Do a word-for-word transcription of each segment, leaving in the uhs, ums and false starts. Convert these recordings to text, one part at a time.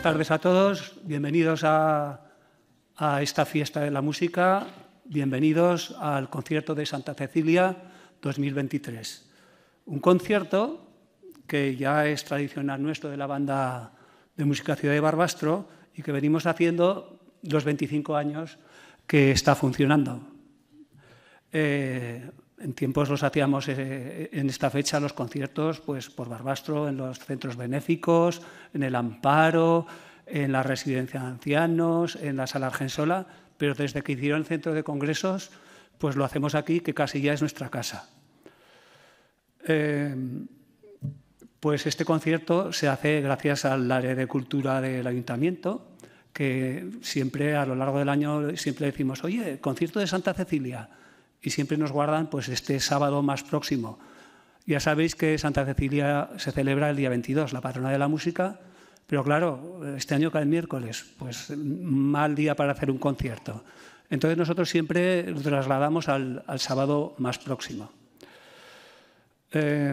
tardes a todos, bienvenidos a, a esta fiesta de la música, bienvenidos al concierto de Santa Cecilia dos mil veintitrés. Un concierto que ya es tradicional nuestro de la banda de música Ciudad de Barbastro y que venimos haciendo los veinticinco años que está funcionando. Eh, en tiempos los hacíamos eh, en esta fecha los conciertos pues, por Barbastro, en los centros benéficos, en el Amparo, en la residencia de ancianos, en la Sala Argensola, pero desde que hicieron el centro de congresos, pues lo hacemos aquí, que casi ya es nuestra casa. Eh, pues este concierto se hace gracias al área de cultura del Ayuntamiento, que siempre a lo largo del año siempre decimos, oye, concierto de Santa Cecilia, y siempre nos guardan pues, este sábado más próximo. Ya sabéis que Santa Cecilia se celebra el día veintidós, la patrona de la música, pero claro, este año cae el miércoles, pues mal día para hacer un concierto. Entonces nosotros siempre lo trasladamos al, al sábado más próximo. Eh,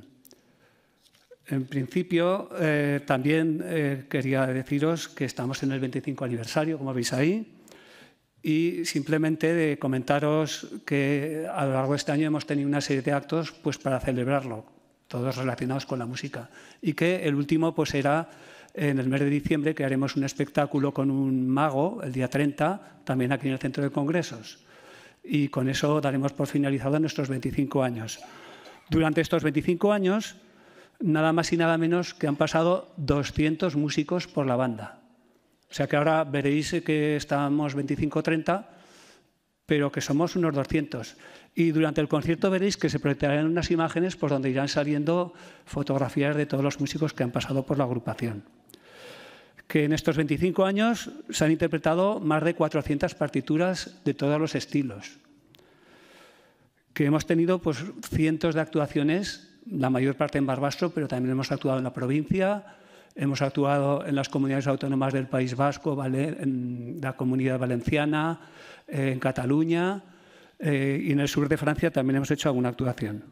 en principio, eh, también eh, quería deciros que estamos en el veinticinco aniversario, como veis ahí, y simplemente de comentaros que a lo largo de este año hemos tenido una serie de actos pues, para celebrarlo, todos relacionados con la música, y que el último pues, será en el mes de diciembre, que haremos un espectáculo con un mago el día treinta, también aquí en el Centro de Congresos. Y con eso daremos por finalizado nuestros veinticinco años. Durante estos veinticinco años, nada más y nada menos que han pasado doscientos músicos por la banda. O sea que ahora veréis que estamos veinticinco treinta, pero que somos unos doscientos. Y durante el concierto veréis que se proyectarán unas imágenes por donde irán saliendo fotografías de todos los músicos que han pasado por la agrupación. Que en estos veinticinco años se han interpretado más de cuatrocientas partituras de todos los estilos. Que hemos tenido pues, cientos de actuaciones, la mayor parte en Barbastro, pero también hemos actuado en la provincia, hemos actuado en las comunidades autónomas del País Vasco, en la Comunidad Valenciana, en Cataluña eh, y en el sur de Francia también hemos hecho alguna actuación.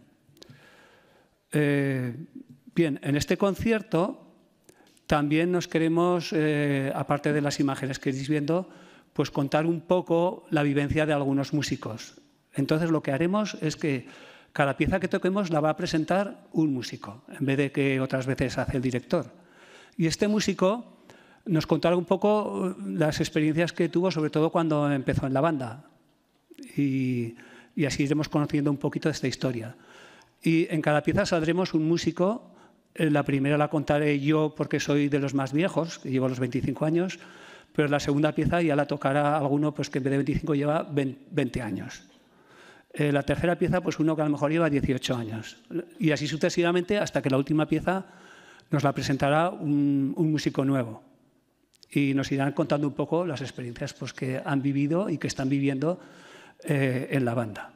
Eh, bien, en este concierto también nos queremos, eh, aparte de las imágenes que estáis viendo, pues contar un poco la vivencia de algunos músicos. Entonces lo que haremos es que cada pieza que toquemos la va a presentar un músico, en vez de que otras veces hace el director. Y este músico nos contará un poco las experiencias que tuvo, sobre todo cuando empezó en la banda. Y, y así iremos conociendo un poquito de esta historia. Y en cada pieza saldremos un músico. La primera la contaré yo porque soy de los más viejos, que llevo los veinticinco años, pero la segunda pieza ya la tocará alguno pues, que en vez de veinticinco lleva veinte años. Eh, la tercera pieza, pues uno que a lo mejor lleva dieciocho años. Y así sucesivamente hasta que la última pieza nos la presentará un, un músico nuevo. Y nos irán contando un poco las experiencias pues, que han vivido y que están viviendo eh, en la banda.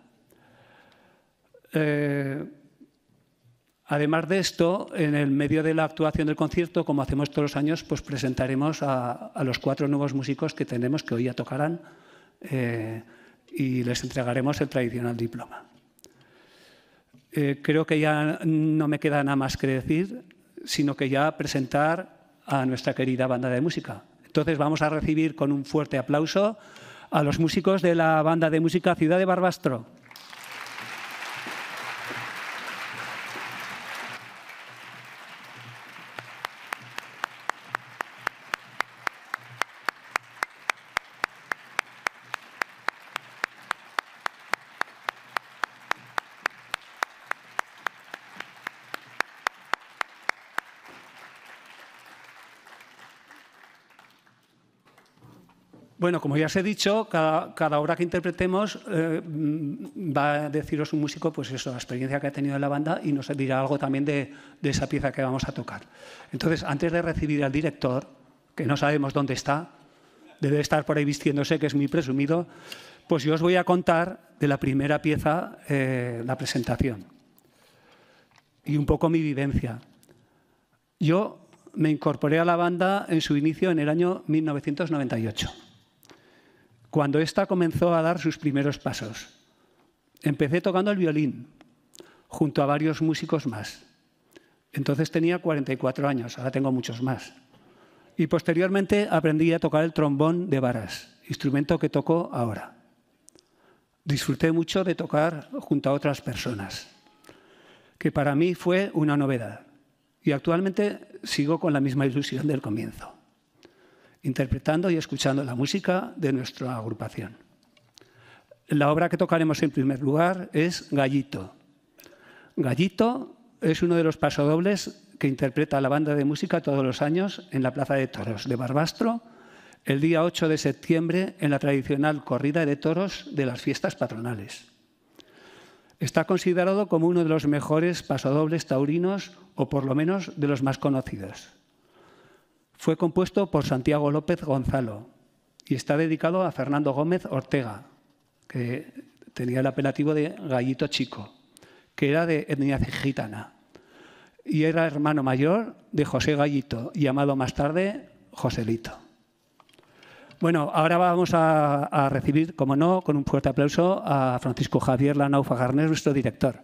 Eh, además de esto, en el medio de la actuación del concierto, como hacemos todos los años, pues presentaremos a, a los cuatro nuevos músicos que tenemos, que hoy ya tocarán, eh, y les entregaremos el tradicional diploma. Eh, creo que ya no me queda nada más que decir, sino que ya presentar a nuestra querida banda de música. Entonces vamos a recibir con un fuerte aplauso a los músicos de la banda de música Ciudad de Barbastro. Bueno, como ya os he dicho, cada, cada obra que interpretemos eh, va a deciros un músico pues eso, la experiencia que ha tenido en la banda y nos dirá algo también de, de esa pieza que vamos a tocar. Entonces, antes de recibir al director, que no sabemos dónde está, debe estar por ahí vistiéndose, que es muy presumido, pues yo os voy a contar de la primera pieza, eh, la presentación, y un poco mi vivencia. Yo me incorporé a la banda en su inicio en el año mil novecientos noventa y ocho. Cuando ésta comenzó a dar sus primeros pasos. Empecé tocando el violín, junto a varios músicos más. Entonces tenía cuarenta y cuatro años, ahora tengo muchos más. Y posteriormente aprendí a tocar el trombón de varas, instrumento que toco ahora. Disfruté mucho de tocar junto a otras personas, que para mí fue una novedad. Y actualmente sigo con la misma ilusión del comienzo, interpretando y escuchando la música de nuestra agrupación. La obra que tocaremos en primer lugar es Gallito. Gallito es uno de los pasodobles que interpreta la banda de música todos los años en la Plaza de Toros de Barbastro, el día ocho de septiembre, en la tradicional corrida de toros de las fiestas patronales. Está considerado como uno de los mejores pasodobles taurinos, o por lo menos de los más conocidos. Fue compuesto por Santiago López Gonzalo y está dedicado a Fernando Gómez Ortega, que tenía el apelativo de Gallito Chico, que era de etnia gitana, y era hermano mayor de José Gallito, llamado más tarde Joselito. Bueno, ahora vamos a, a recibir, como no, con un fuerte aplauso a Francisco Javier Lanaufa Garnés, nuestro director.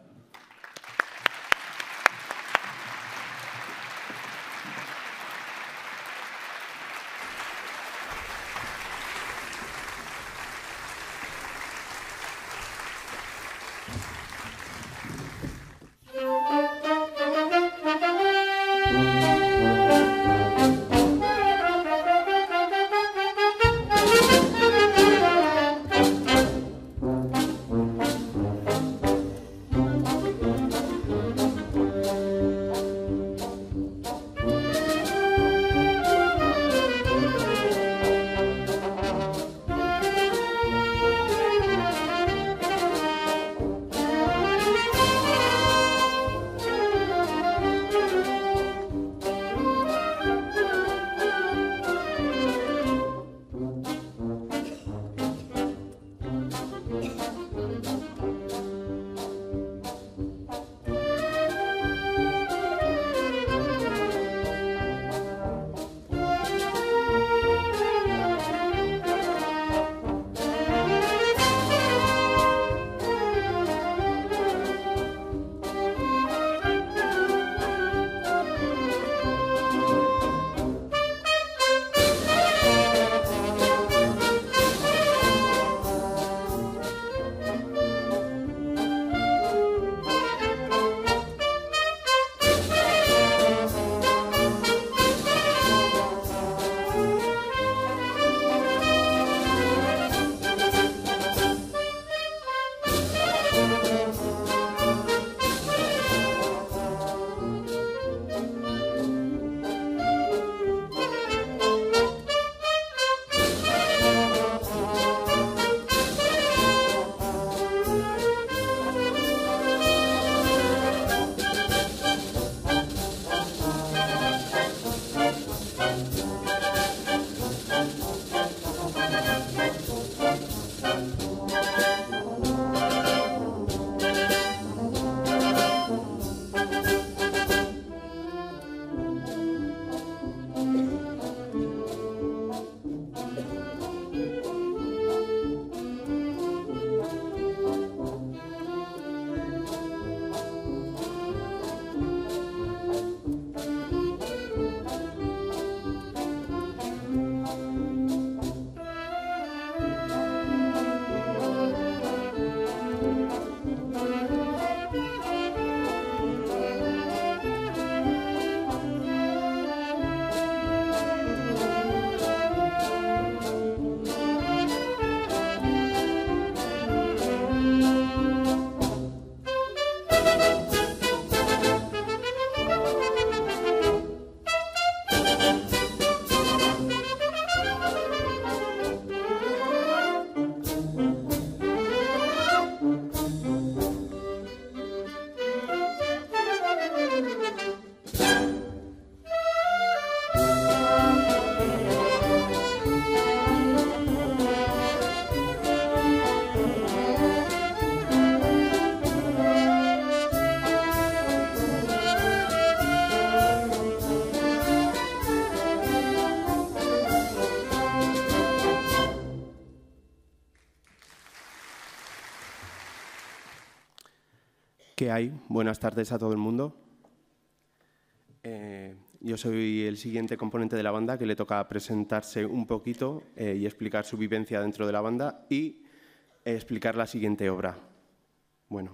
¿Qué hay? Buenas tardes a todo el mundo. Eh, yo soy el siguiente componente de la banda que le toca presentarse un poquito eh, y explicar su vivencia dentro de la banda y eh, explicar la siguiente obra. Bueno,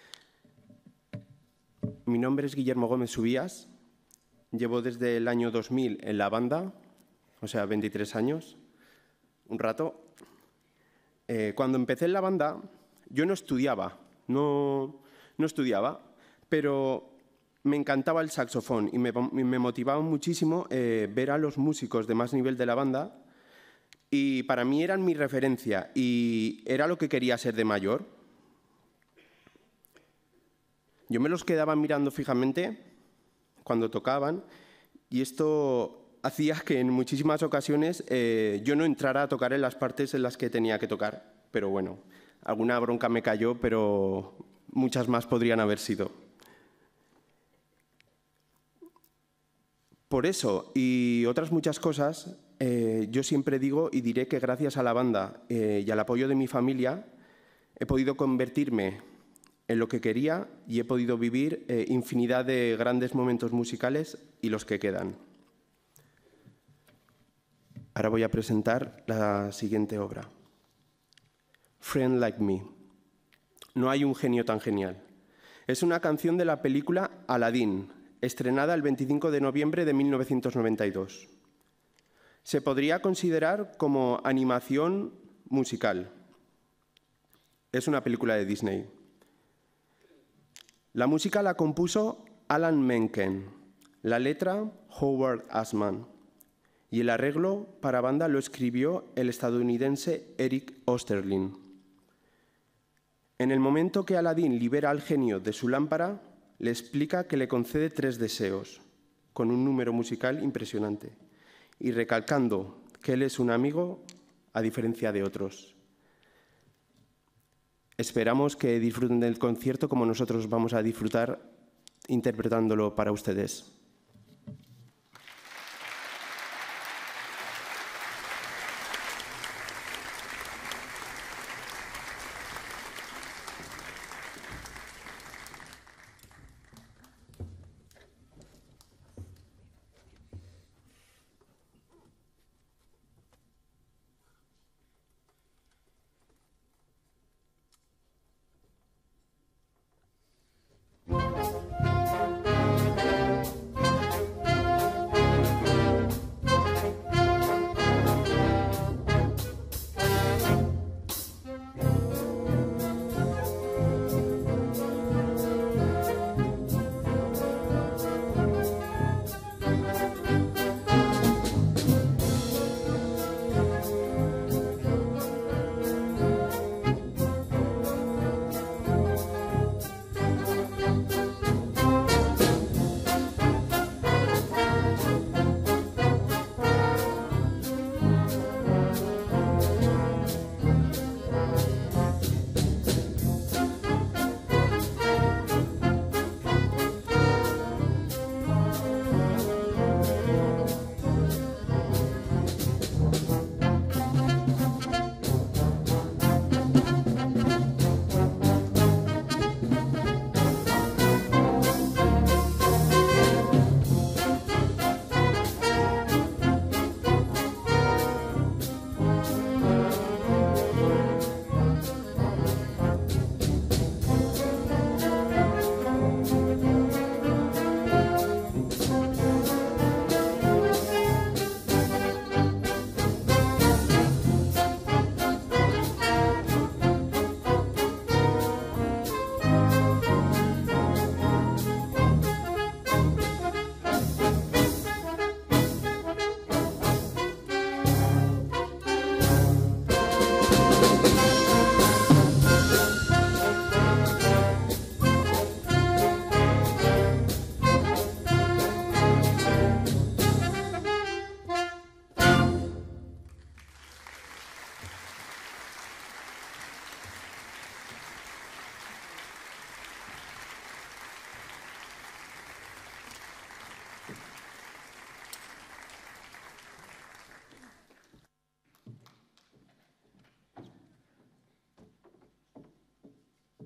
mi nombre es Guillermo Gómez Subías, llevo desde el año dos mil en la banda, o sea, veintitrés años, un rato. Eh, cuando empecé en la banda, yo no estudiaba, no, no estudiaba, pero me encantaba el saxofón y me, me motivaba muchísimo eh, ver a los músicos de más nivel de la banda y para mí eran mi referencia y era lo que quería ser de mayor. Yo me los quedaba mirando fijamente cuando tocaban y esto hacía que en muchísimas ocasiones eh, yo no entrara a tocar en las partes en las que tenía que tocar, pero bueno, alguna bronca me cayó, pero muchas más podrían haber sido. Por eso y otras muchas cosas, eh, yo siempre digo y diré que gracias a la banda eh, y al apoyo de mi familia he podido convertirme en lo que quería y he podido vivir eh, infinidad de grandes momentos musicales y los que quedan. Ahora voy a presentar la siguiente obra. Friend Like Me. No hay un genio tan genial. Es una canción de la película Aladdin, estrenada el veinticinco de noviembre de mil novecientos noventa y dos. Se podría considerar como animación musical. Es una película de Disney. La música la compuso Alan Menken, la letra Howard Ashman y el arreglo para banda lo escribió el estadounidense Eric Osterlin. En el momento que Aladdin libera al genio de su lámpara, le explica que le concede tres deseos, con un número musical impresionante, y recalcando que él es un amigo a diferencia de otros. Esperamos que disfruten del concierto como nosotros vamos a disfrutar interpretándolo para ustedes.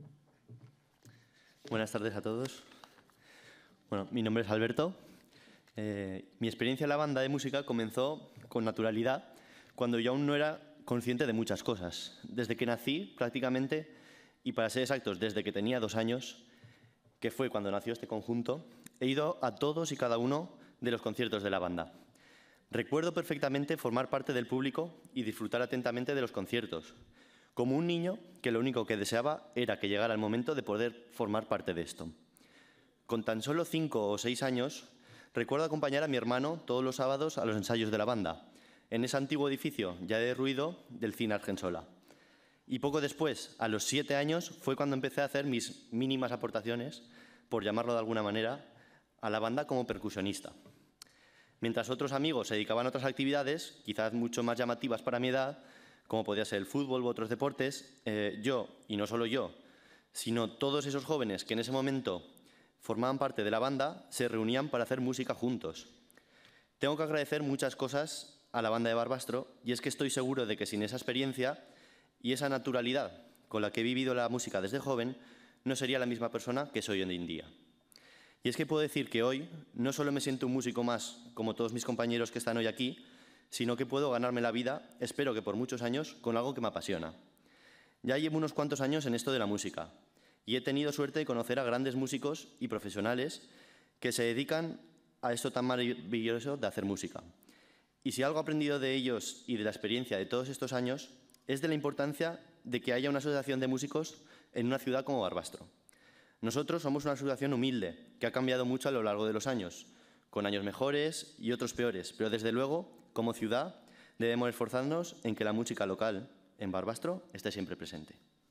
Buenas tardes a todos. Bueno, mi nombre es Alberto Eh, mi experiencia en la banda de música comenzó con naturalidad cuando yo aún no era consciente de muchas cosas. Desde que nací, prácticamente, y para ser exactos, desde que tenía dos años, que fue cuando nació este conjunto, he ido a todos y cada uno de los conciertos de la banda. Recuerdo perfectamente formar parte del público y disfrutar atentamente de los conciertos, como un niño que lo único que deseaba era que llegara el momento de poder formar parte de esto. Con tan solo cinco o seis años, recuerdo acompañar a mi hermano todos los sábados a los ensayos de la banda, en ese antiguo edificio ya derruido del Cine Argensola. Y poco después, a los siete años, fue cuando empecé a hacer mis mínimas aportaciones, por llamarlo de alguna manera, a la banda como percusionista. Mientras otros amigos se dedicaban a otras actividades, quizás mucho más llamativas para mi edad, como podía ser el fútbol u otros deportes, eh, yo, y no solo yo, sino todos esos jóvenes que en ese momento formaban parte de la banda, se reunían para hacer música juntos. Tengo que agradecer muchas cosas a la banda de Barbastro, y es que estoy seguro de que sin esa experiencia y esa naturalidad con la que he vivido la música desde joven, no sería la misma persona que soy hoy en día. Y es que puedo decir que hoy no solo me siento un músico más, como todos mis compañeros que están hoy aquí, sino que puedo ganarme la vida, espero que por muchos años, con algo que me apasiona. Ya llevo unos cuantos años en esto de la música, y he tenido suerte de conocer a grandes músicos y profesionales que se dedican a esto tan maravilloso de hacer música. Y si algo he aprendido de ellos y de la experiencia de todos estos años, es de la importancia de que haya una asociación de músicos en una ciudad como Barbastro. Nosotros somos una asociación humilde, que ha cambiado mucho a lo largo de los años, con años mejores y otros peores, pero desde luego, como ciudad, debemos esforzarnos en que la música local en Barbastro esté siempre presente.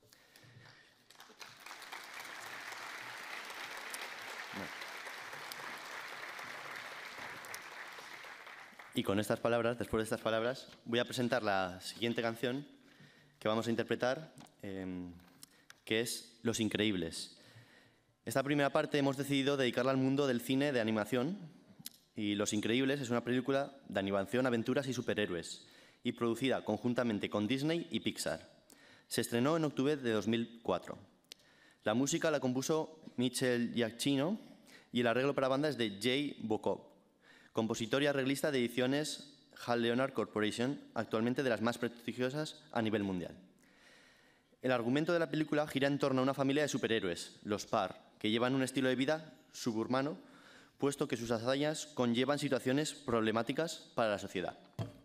Y con estas palabras, después de estas palabras, voy a presentar la siguiente canción que vamos a interpretar, eh, que es Los Increíbles. Esta primera parte hemos decidido dedicarla al mundo del cine de animación, y Los Increíbles es una película de animación, aventuras y superhéroes, y producida conjuntamente con Disney y Pixar. Se estrenó en octubre de dos mil cuatro. La música la compuso Michel Giacchino y el arreglo para banda es de Jay Bokov, compositor y arreglista de ediciones Hal Leonard Corporation, actualmente de las más prestigiosas a nivel mundial. El argumento de la película gira en torno a una familia de superhéroes, los Parr, que llevan un estilo de vida suburbano, puesto que sus hazañas conllevan situaciones problemáticas para la sociedad.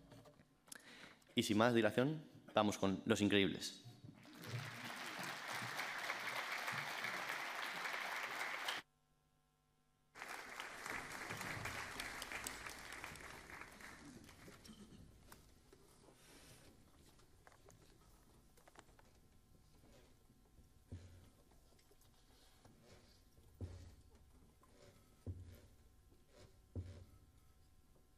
Y sin más dilación, vamos con Los Increíbles.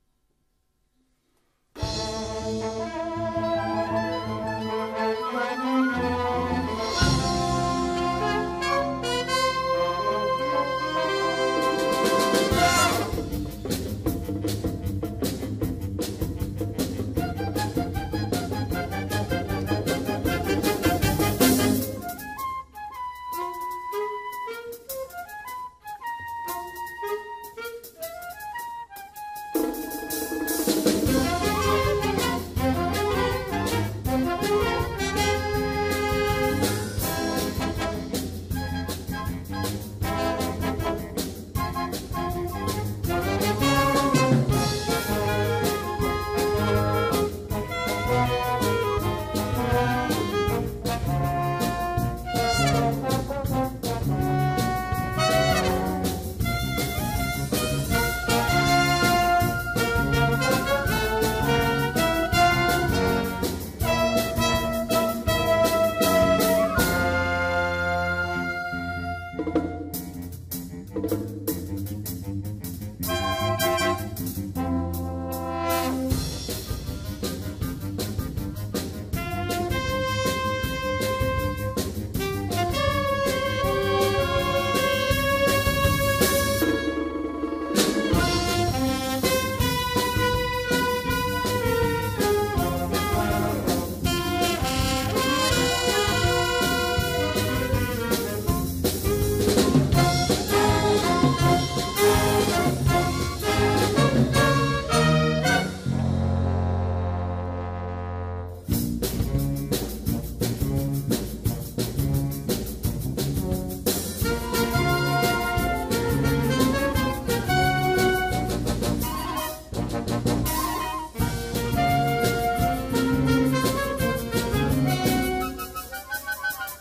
Thank you.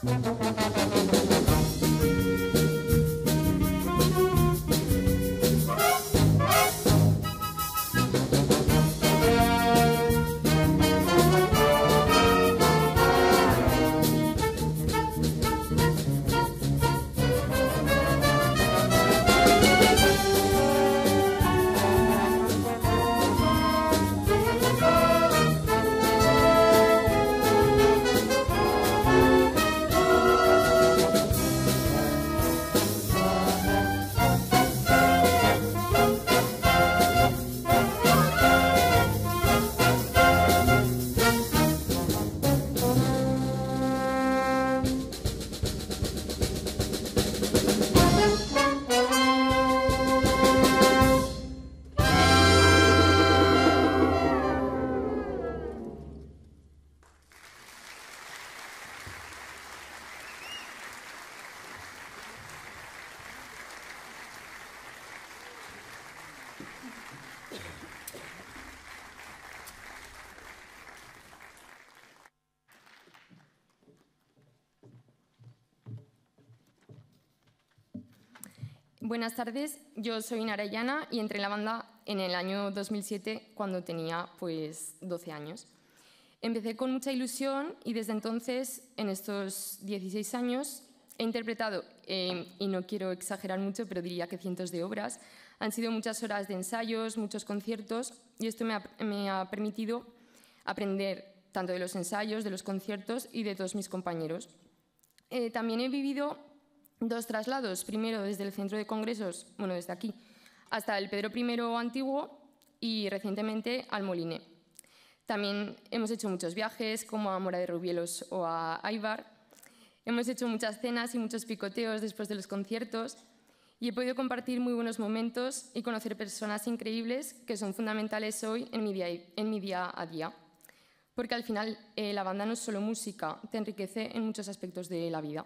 Buenas tardes, yo soy Nara Llana y entré en la banda en el año dos mil siete cuando tenía pues doce años. Empecé con mucha ilusión y desde entonces, en estos dieciséis años, he interpretado, eh, y no quiero exagerar mucho, pero diría que cientos de obras. Han sido muchas horas de ensayos, muchos conciertos y esto me ha, me ha permitido aprender tanto de los ensayos, de los conciertos y de todos mis compañeros. Eh, también he vivido dos traslados, primero desde el centro de congresos, bueno, desde aquí, hasta el Pedro primero antiguo y recientemente al Moliné. También hemos hecho muchos viajes, como a Mora de Rubielos o a Aibar. Hemos hecho muchas cenas y muchos picoteos después de los conciertos y he podido compartir muy buenos momentos y conocer personas increíbles que son fundamentales hoy en mi día, en mi día a día. Porque al final eh, la banda no es solo música, te enriquece en muchos aspectos de la vida.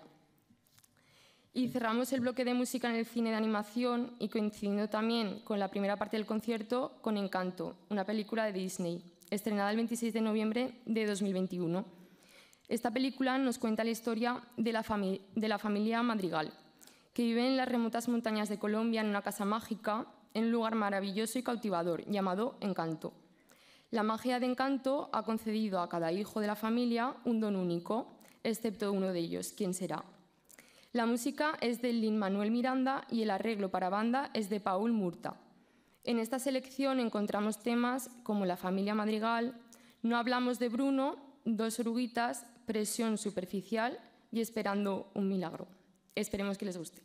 Y cerramos el bloque de música en el cine de animación y coincidiendo también con la primera parte del concierto con Encanto, una película de Disney, estrenada el veintiséis de noviembre de dos mil veintiuno. Esta película nos cuenta la historia de la, fami- de la familia Madrigal, que vive en las remotas montañas de Colombia en una casa mágica, en un lugar maravilloso y cautivador llamado Encanto. La magia de Encanto ha concedido a cada hijo de la familia un don único, excepto uno de ellos, ¿quién será? La música es de Lin-Manuel Miranda y el arreglo para banda es de Paul Murta. En esta selección encontramos temas como La familia Madrigal, No hablamos de Bruno, Dos oruguitas, Presión superficial y Esperando un milagro. Esperemos que les guste.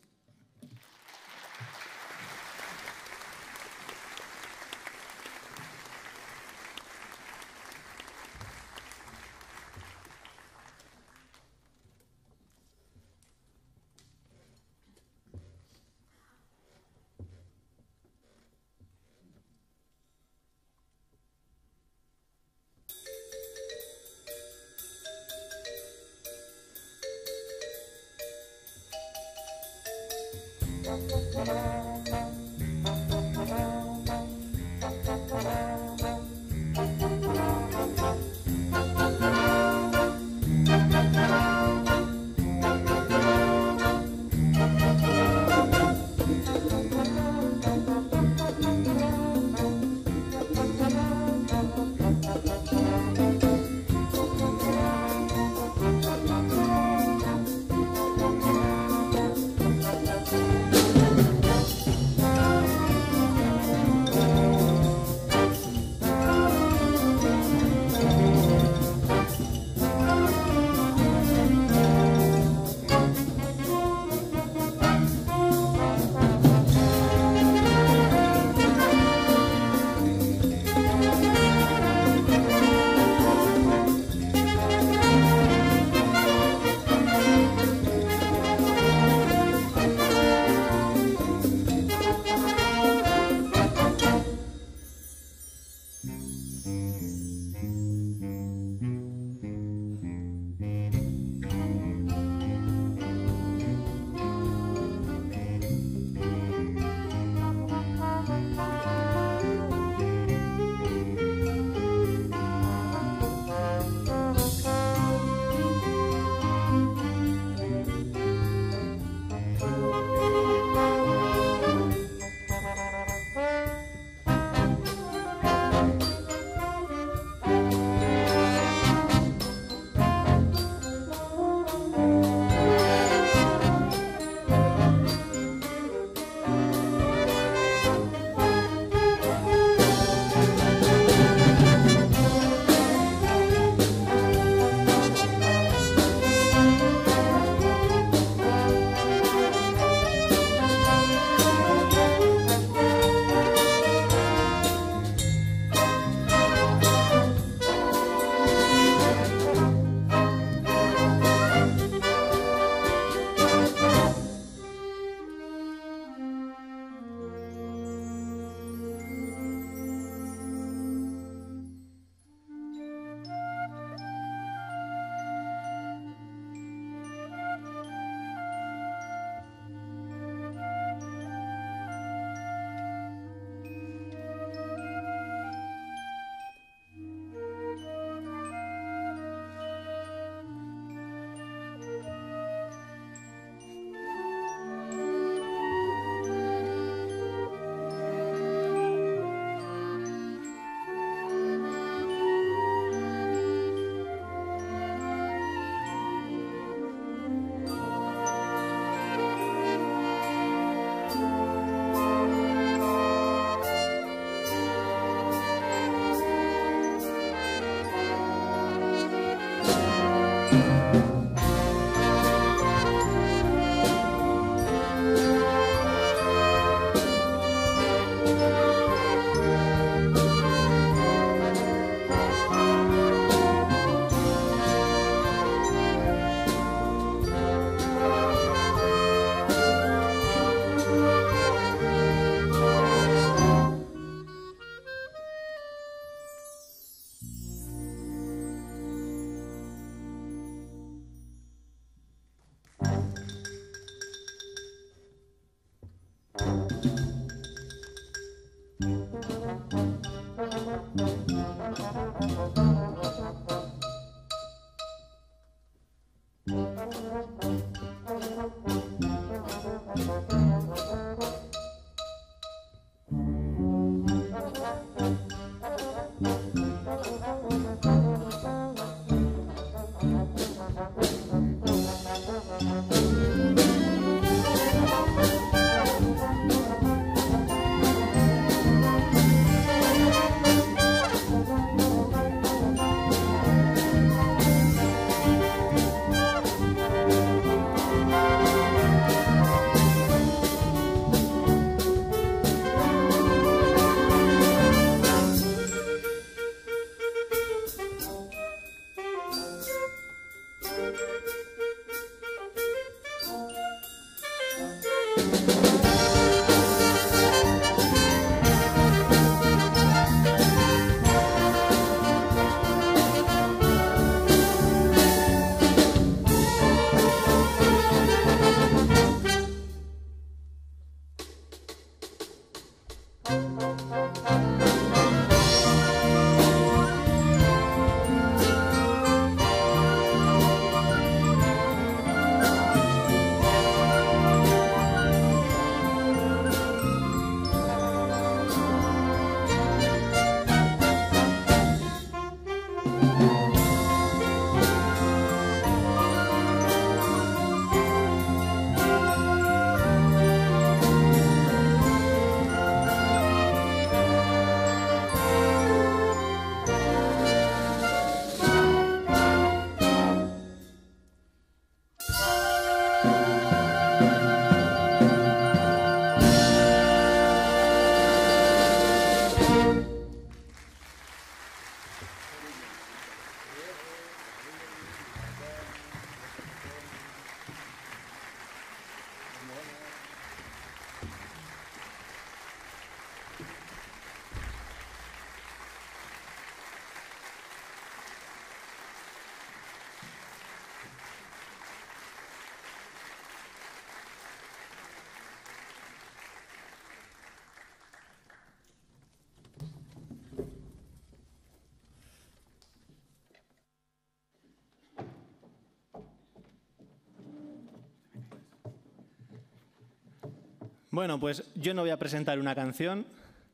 Bueno, pues yo no voy a presentar una canción.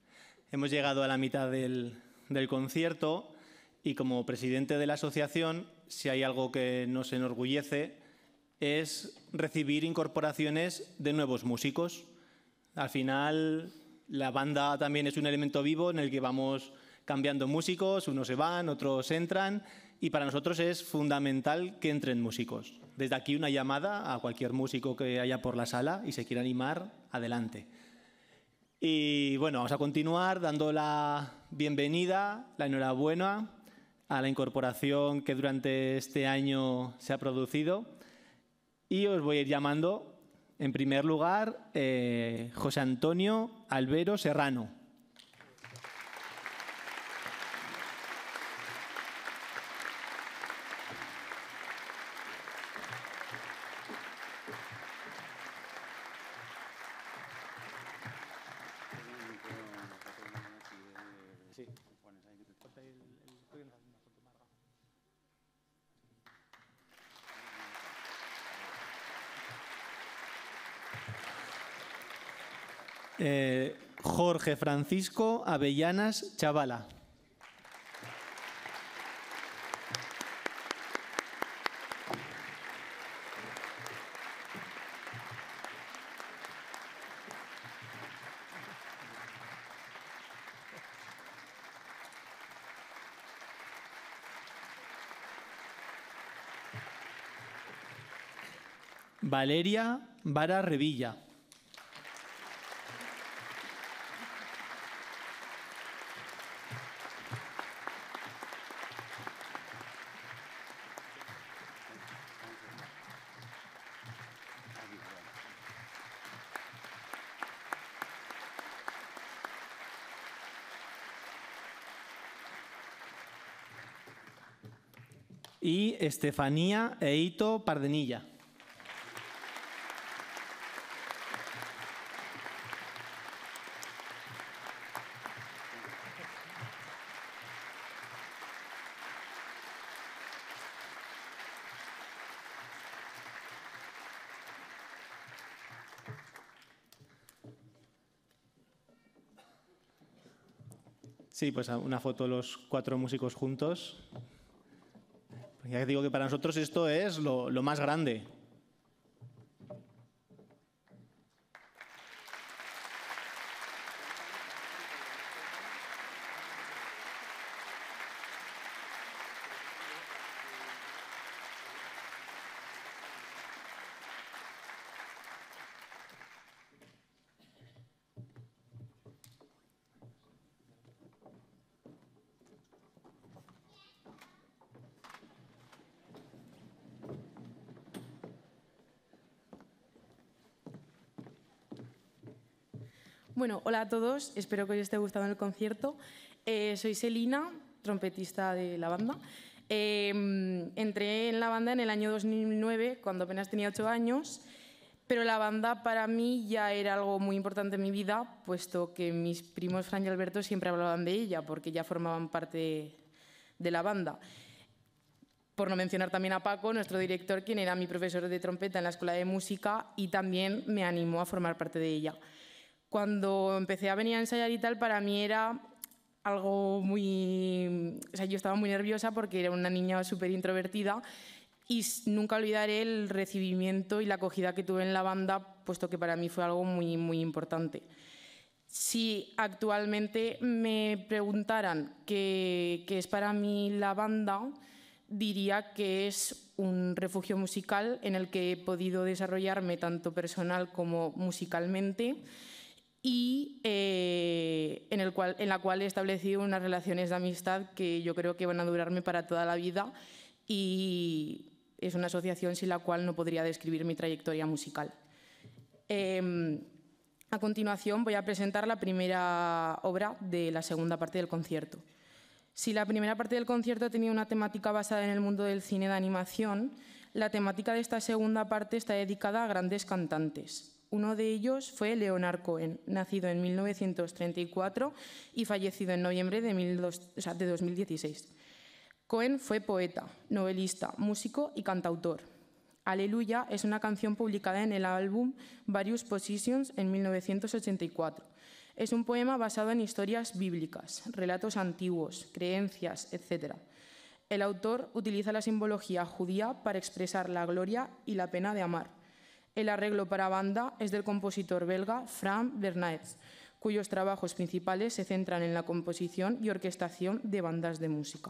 Hemos llegado a la mitad del, del concierto y como presidente de la asociación, si hay algo que nos enorgullece es recibir incorporaciones de nuevos músicos. Al final, la banda también es un elemento vivo en el que vamos cambiando músicos, unos se van, otros entran, y para nosotros es fundamental que entren músicos. Desde aquí una llamada a cualquier músico que haya por la sala y se quiera animar, adelante. Y bueno, vamos a continuar dando la bienvenida, la enhorabuena a la incorporación que durante este año se ha producido. Y os voy a ir llamando, en primer lugar, eh, José Antonio Albero Serrano. Eh, Jorge Francisco Avellanas Chavala. Valeria Vara Revilla. Y Estefanía Eito Pardenilla. Sí, pues una foto de los cuatro músicos juntos. Ya digo que para nosotros esto es lo, lo más grande. Bueno, hola a todos, espero que os esté gustando el concierto. Eh, soy Selina, trompetista de la banda. Eh, entré en la banda en el año dos mil nueve, cuando apenas tenía ocho años, pero la banda para mí ya era algo muy importante en mi vida, puesto que mis primos Fran y Alberto siempre hablaban de ella, porque ya formaban parte de la banda. Por no mencionar también a Paco, nuestro director, quien era mi profesor de trompeta en la escuela de música y también me animó a formar parte de ella. Cuando empecé a venir a ensayar y tal, para mí era algo muy... O sea, yo estaba muy nerviosa porque era una niña súper introvertida y nunca olvidaré el recibimiento y la acogida que tuve en la banda, puesto que para mí fue algo muy, muy importante. Si actualmente me preguntaran qué, qué es para mí la banda, diría que es un refugio musical en el que he podido desarrollarme tanto personal como musicalmente, y eh, en, el cual, en la cual he establecido unas relaciones de amistad que yo creo que van a durarme para toda la vida, y es una asociación sin la cual no podría describir mi trayectoria musical. Eh, a continuación voy a presentar la primera obra de la segunda parte del concierto. Si la primera parte del concierto tenía una temática basada en el mundo del cine de animación, la temática de esta segunda parte está dedicada a grandes cantantes. Uno de ellos fue Leonard Cohen, nacido en mil novecientos treinta y cuatro y fallecido en noviembre de, mil dos, o sea, de dos mil dieciséis. Cohen fue poeta, novelista, músico y cantautor. Aleluya es una canción publicada en el álbum Various Positions en mil novecientos ochenta y cuatro. Es un poema basado en historias bíblicas, relatos antiguos, creencias, etcétera. El autor utiliza la simbología judía para expresar la gloria y la pena de amar. El arreglo para banda es del compositor belga Fran Bernaetz, cuyos trabajos principales se centran en la composición y orquestación de bandas de música.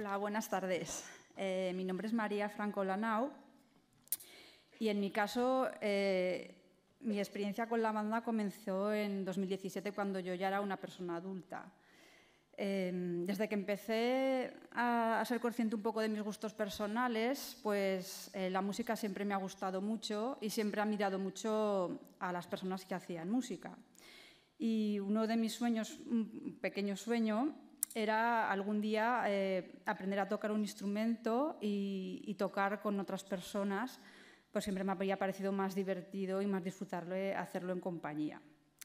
Hola, buenas tardes. Eh, mi nombre es María Franco Lanau y en mi caso eh, mi experiencia con la banda comenzó en dos mil diecisiete cuando yo ya era una persona adulta. Eh, desde que empecé a, a ser consciente un poco de mis gustos personales, pues eh, la música siempre me ha gustado mucho y siempre he admirado mucho a las personas que hacían música. Y uno de mis sueños, un pequeño sueño, era algún día eh, aprender a tocar un instrumento y, y tocar con otras personas, pues siempre me habría parecido más divertido y más disfrutarlo hacerlo en compañía.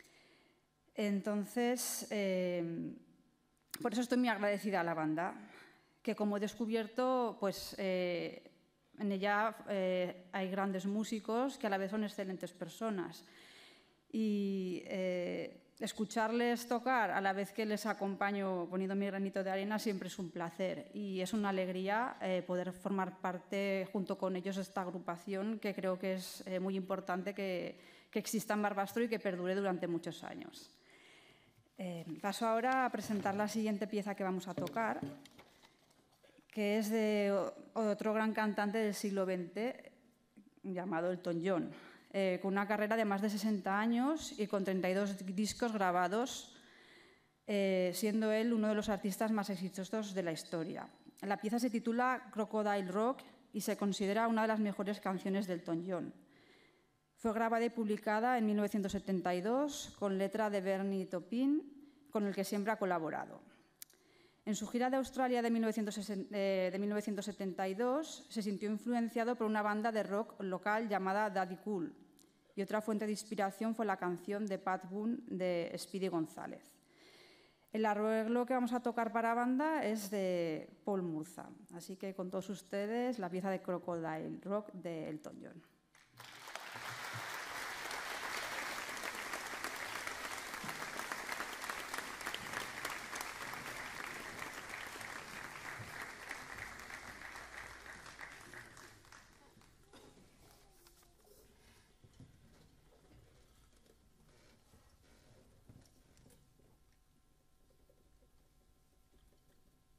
Entonces, eh, por eso estoy muy agradecida a la banda, que como he descubierto, pues eh, en ella eh, hay grandes músicos que a la vez son excelentes personas. Y eh, escucharles tocar a la vez que les acompaño poniendo mi granito de arena siempre es un placer y es una alegría eh, poder formar parte junto con ellos de esta agrupación que creo que es eh, muy importante que, que exista en Barbastro y que perdure durante muchos años. Eh, paso ahora a presentar la siguiente pieza que vamos a tocar, que es de otro gran cantante del siglo veinte llamado Elton John. Eh, con una carrera de más de sesenta años y con treinta y dos discos grabados, eh, siendo él uno de los artistas más exitosos de la historia. La pieza se titula Crocodile Rock y se considera una de las mejores canciones de Elton John. Fue grabada y publicada en mil novecientos setenta y dos con letra de Bernie Taupin, con el que siempre ha colaborado. En su gira de Australia de mil novecientos setenta y dos se sintió influenciado por una banda de rock local llamada Daddy Cool y otra fuente de inspiración fue la canción de Pat Boone de Speedy González. El arreglo que vamos a tocar para banda es de Paul Murza, así que con todos ustedes la pieza de Crocodile Rock de Elton John.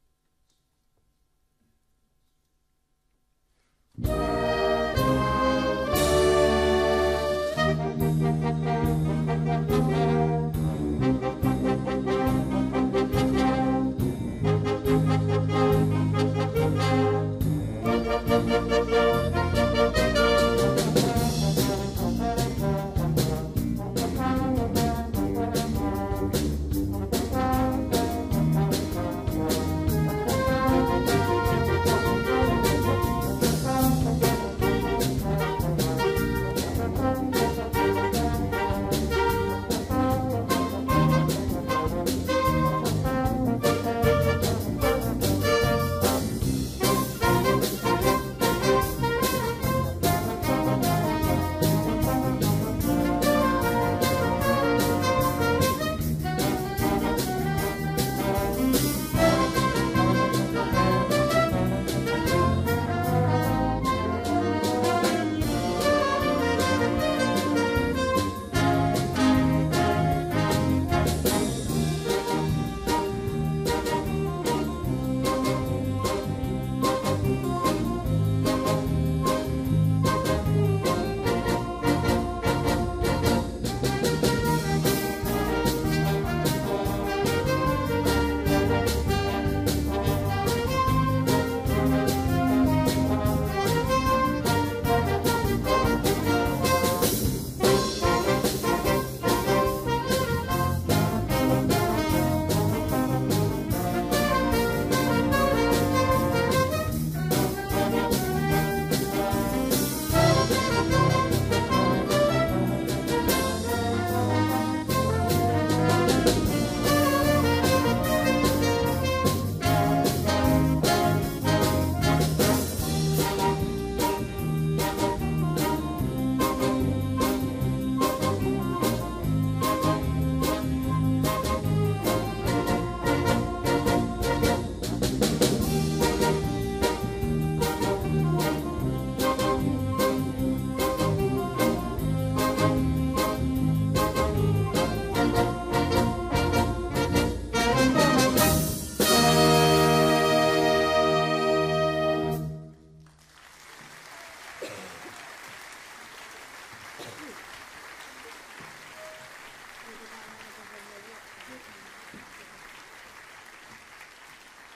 Thank you.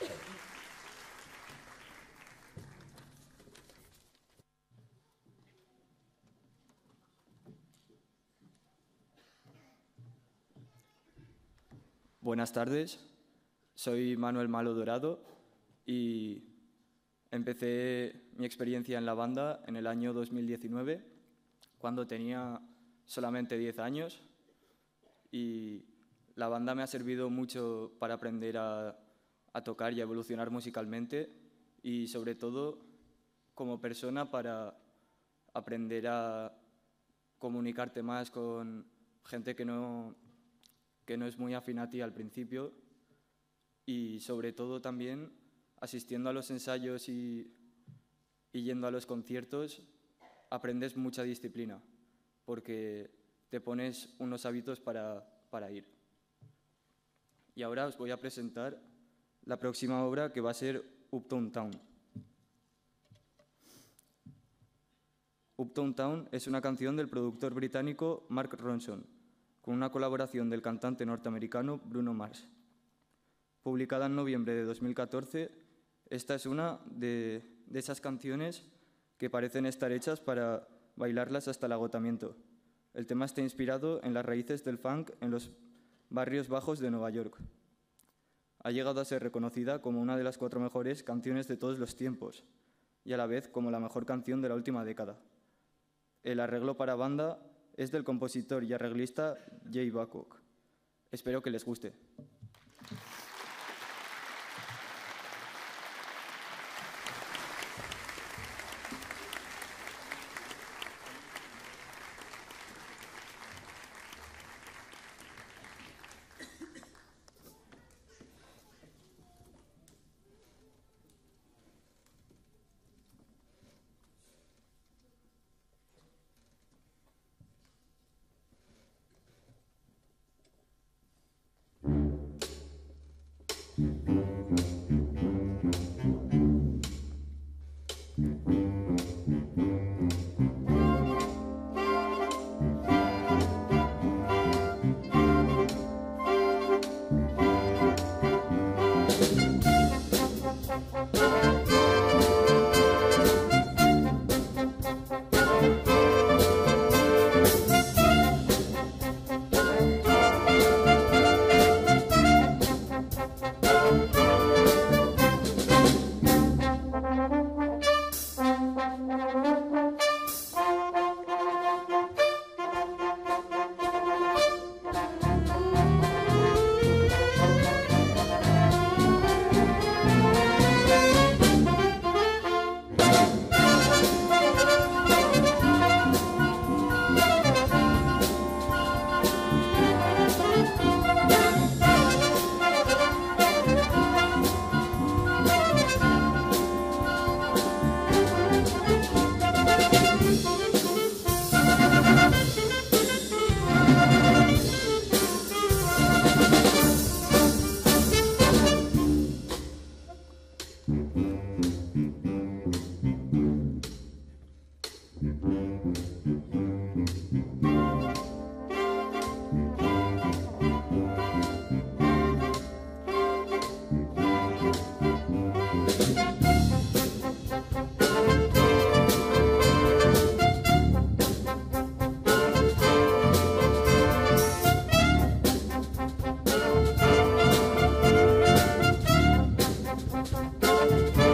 Buenas tardes, soy Manuel Malo Dorado y empecé mi experiencia en la banda en el año dos mil diecinueve, cuando tenía solamente diez años, y la banda me ha servido mucho para aprender a, a tocar y a evolucionar musicalmente, y sobre todo como persona para aprender a comunicarte más con gente que no... que no es muy afín a ti al principio, y sobre todo también asistiendo a los ensayos y, y yendo a los conciertos aprendes mucha disciplina, porque te pones unos hábitos para, para ir. Y ahora os voy a presentar la próxima obra, que va a ser Uptown Town. Uptown Town es una canción del productor británico Mark Ronson, con una colaboración del cantante norteamericano Bruno Mars. Publicada en noviembre de dos mil catorce, esta es una de, de esas canciones que parecen estar hechas para bailarlas hasta el agotamiento. El tema está inspirado en las raíces del funk en los barrios bajos de Nueva York. Ha llegado a ser reconocida como una de las cuatro mejores canciones de todos los tiempos y a la vez como la mejor canción de la última década. El arreglo para banda es del compositor y arreglista Jay Babcock. Espero que les guste. Thank you.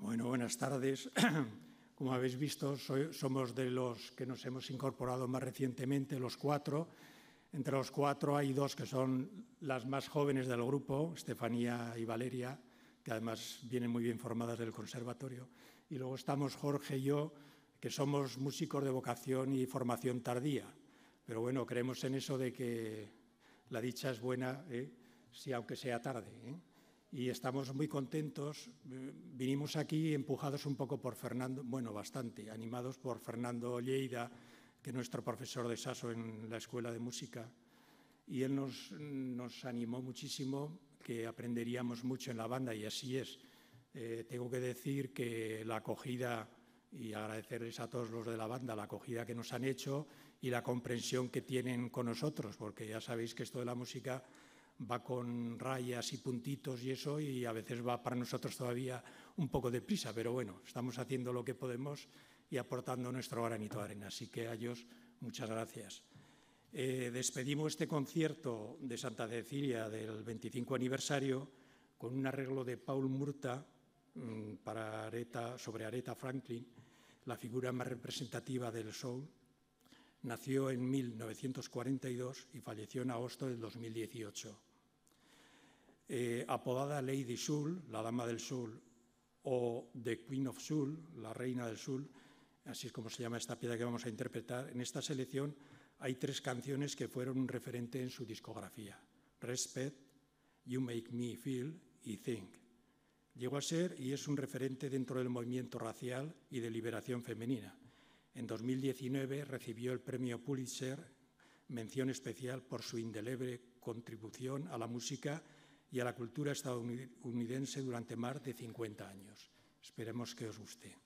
Bueno, buenas tardes. Como habéis visto, soy, somos de los que nos hemos incorporado más recientemente, los cuatro. Entre los cuatro hay dos que son las más jóvenes del grupo, Estefanía y Valeria, que además vienen muy bien formadas del conservatorio. Y luego estamos Jorge y yo, que somos músicos de vocación y formación tardía. Pero bueno, creemos en eso de que la dicha es buena, ¿eh? Sí, aunque sea tarde, ¿eh? Y estamos muy contentos. Vinimos aquí empujados un poco por Fernando, bueno, bastante, animados por Fernando Lleida, que es nuestro profesor de saxo en la Escuela de Música. Y él nos, nos animó muchísimo, que aprenderíamos mucho en la banda, y así es. Eh, tengo que decir que la acogida, y agradecerles a todos los de la banda la acogida que nos han hecho y la comprensión que tienen con nosotros, porque ya sabéis que esto de la música va con rayas y puntitos y eso, y a veces va para nosotros todavía un poco de prisa, pero bueno, estamos haciendo lo que podemos y aportando nuestro granito de arena. Así que a ellos muchas gracias. Eh, despedimos este concierto de Santa Cecilia del veinticinco aniversario con un arreglo de Paul Murta mmm, para Aretha, sobre Aretha Franklin, la figura más representativa del soul. Nació en mil novecientos cuarenta y dos y falleció en agosto del dos mil dieciocho. Eh, apodada Lady Soul, la dama del soul, o The Queen of Soul, la reina del soul, así es como se llama esta pieza que vamos a interpretar. En esta selección hay tres canciones que fueron un referente en su discografía: Respect, You Make Me Feel y Think. Llegó a ser y es un referente dentro del movimiento racial y de liberación femenina. En dos mil diecinueve recibió el premio Pulitzer, mención especial por su indeleble contribución a la música y a la cultura estadounidense durante más de cincuenta años. Esperemos que os guste.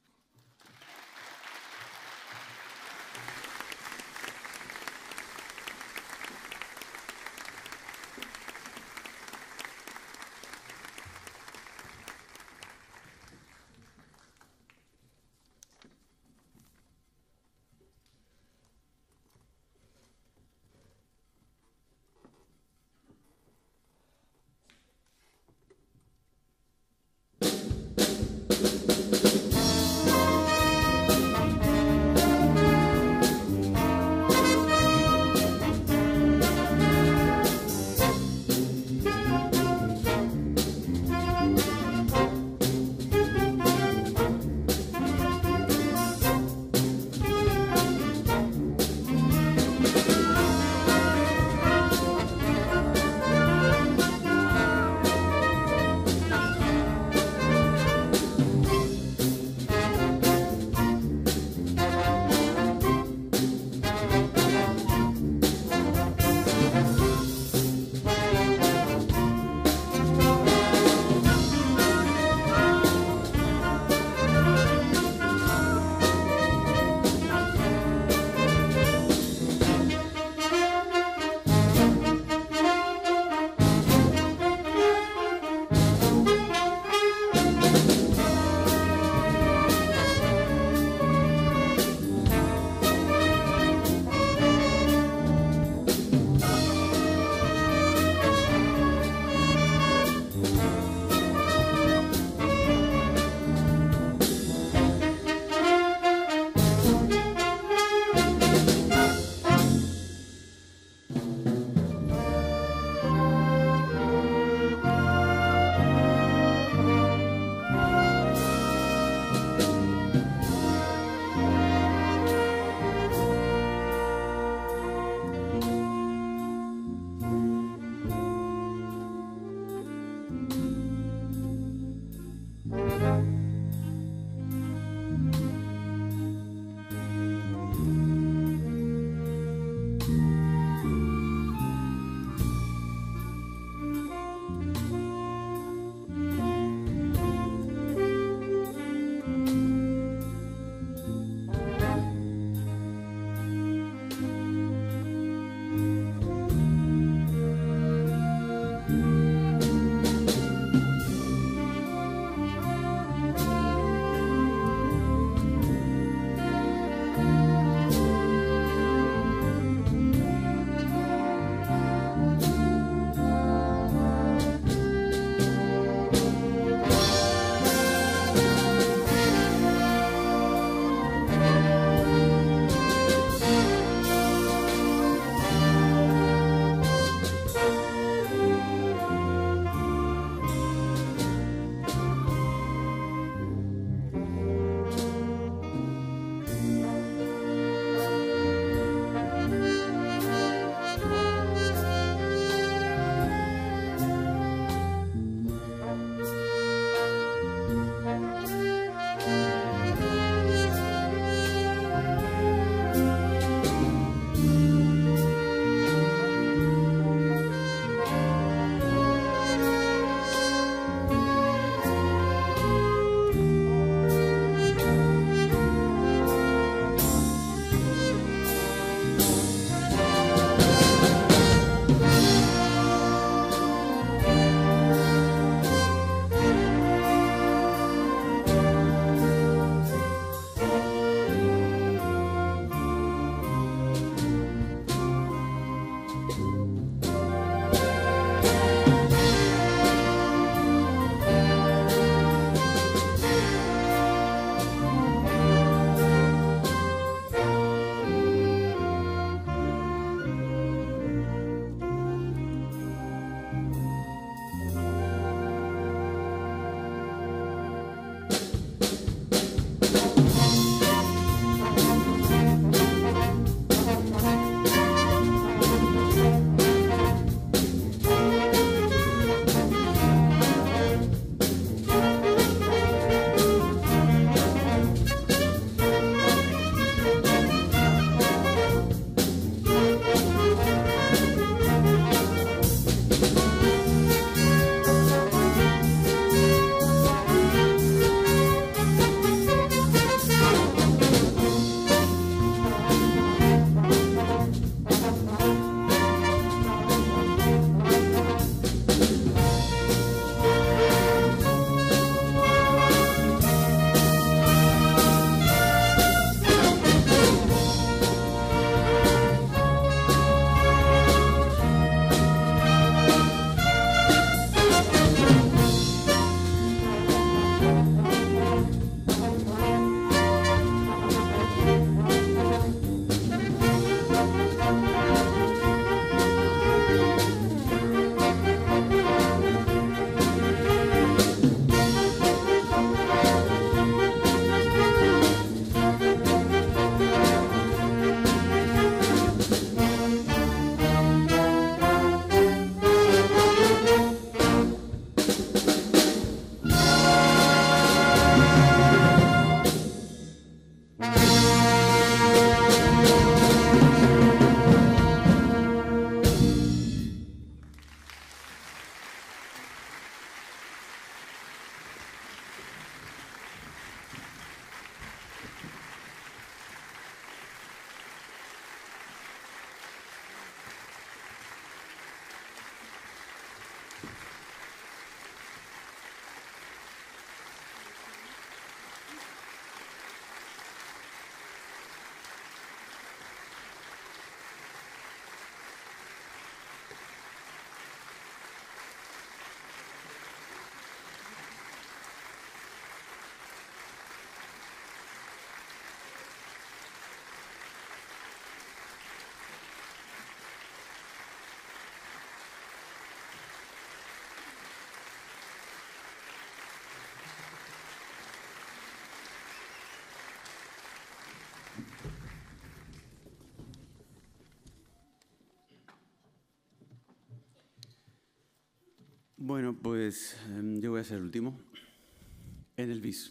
Bueno, pues eh, yo voy a ser el último en el bis.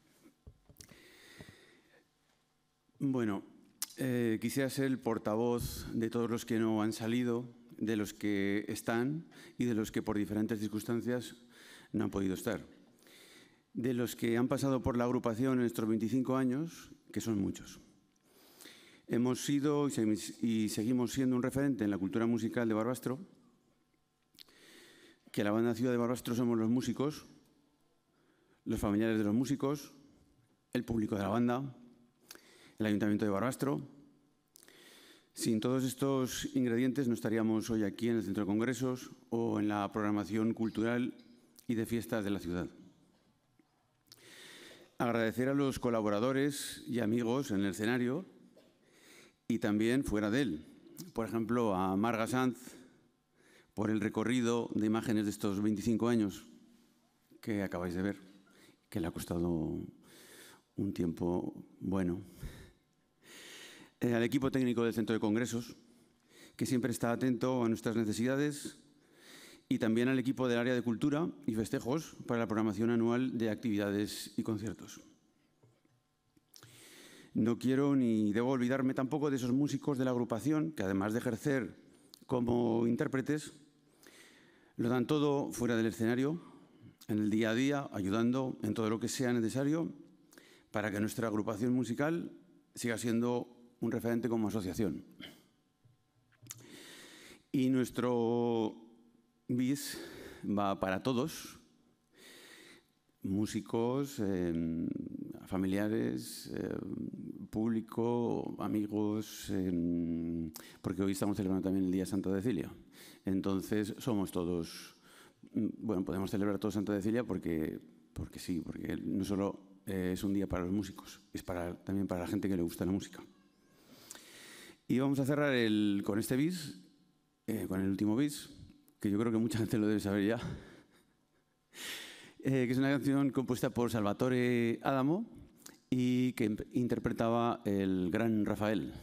Bueno, eh, quisiera ser el portavoz de todos los que no han salido, de los que están y de los que por diferentes circunstancias no han podido estar. De los que han pasado por la agrupación en estos veinticinco años, que son muchos. Hemos sido y seguimos siendo un referente en la cultura musical de Barbastro, que la banda Ciudad de Barbastro somos los músicos, los familiares de los músicos, el público de la banda, el Ayuntamiento de Barbastro. Sin todos estos ingredientes no estaríamos hoy aquí en el Centro de Congresos o en la programación cultural y de fiestas de la ciudad. Agradecer a los colaboradores y amigos en el escenario y también fuera de él. Por ejemplo, a Marga Sanz por el recorrido de imágenes de estos veinticinco años que acabáis de ver, que le ha costado un tiempo bueno. Eh, al equipo técnico del Centro de Congresos, que siempre está atento a nuestras necesidades, y también al equipo del área de cultura y festejos para la programación anual de actividades y conciertos. No quiero ni debo olvidarme tampoco de esos músicos de la agrupación que, además de ejercer como intérpretes, lo dan todo fuera del escenario, en el día a día, ayudando en todo lo que sea necesario para que nuestra agrupación musical siga siendo un referente como asociación. Y nuestro bis va para todos, músicos, eh, familiares, eh, público, amigos, eh, porque hoy estamos celebrando también el Día de Santa Cecilia. Entonces somos todos, bueno, podemos celebrar todos Santa Cecilia porque, porque sí, porque no solo eh, es un día para los músicos, es para, también para la gente que le gusta la música. Y vamos a cerrar el, con este bis, eh, con el último bis, que yo creo que mucha gente lo debe saber ya, eh, que es una canción compuesta por Salvatore Adamo y que interpretaba el gran Rafael.